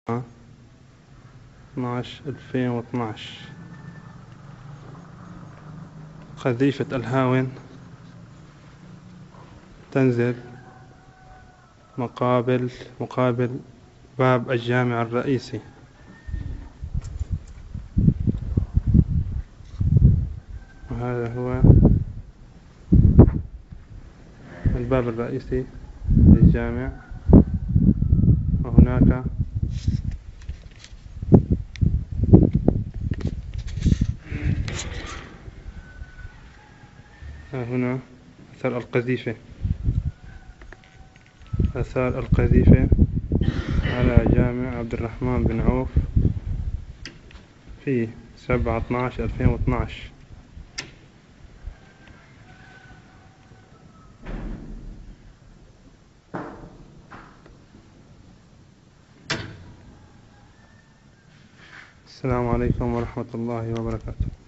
12/2012. قذيفة الهاون تنزل مقابل باب الجامع الرئيسي. وهذا هو الباب الرئيسي للجامع، وهناك هنا أثر القذيفة على جامع عبد الرحمن بن عوف في 7/12/2012. السلام عليكم ورحمة الله وبركاته.